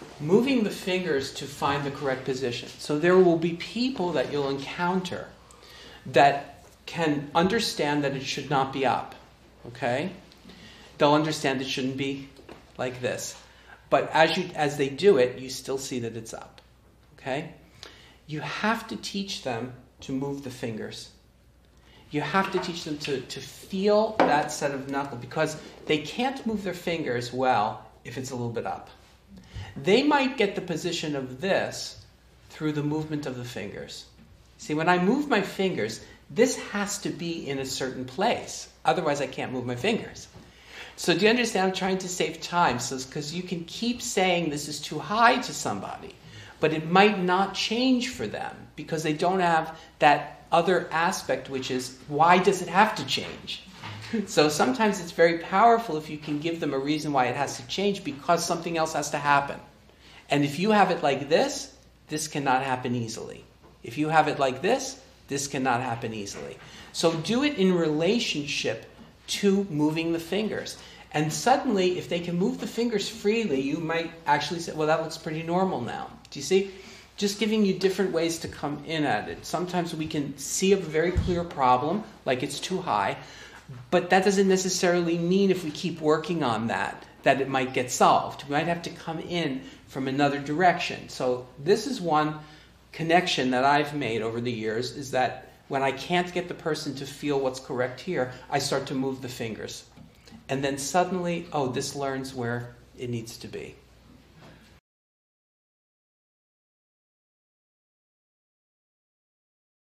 moving the fingers to find the correct position. So there will be people that you'll encounter that can understand that it should not be up, okay? They'll understand it shouldn't be like this. But as they do it, you still see that it's up, okay? You have to teach them to move the fingers. You have to teach them to feel that set of knuckles, because they can't move their fingers well if it's a little bit up. They might get the position of this through the movement of the fingers. See, when I move my fingers, this has to be in a certain place. Otherwise, I can't move my fingers. So do you understand? I'm trying to save time, because you can keep saying this is too high to somebody, but it might not change for them because they don't have that other aspect, which is, why does it have to change? So sometimes it's very powerful if you can give them a reason why it has to change, because something else has to happen. And if you have it like this cannot happen easily. If you have it like this cannot happen easily. So do it in relationship to moving the fingers. And suddenly, if they can move the fingers freely, you might actually say, well, that looks pretty normal now. Do you see? Just giving you different ways to come in at it. Sometimes we can see a very clear problem, like it's too high, but that doesn't necessarily mean if we keep working on that it might get solved. We might have to come in from another direction. So this is one connection that I've made over the years, is that when I can't get the person to feel what's correct here, I start to move the fingers. And then suddenly, this learns where it needs to be.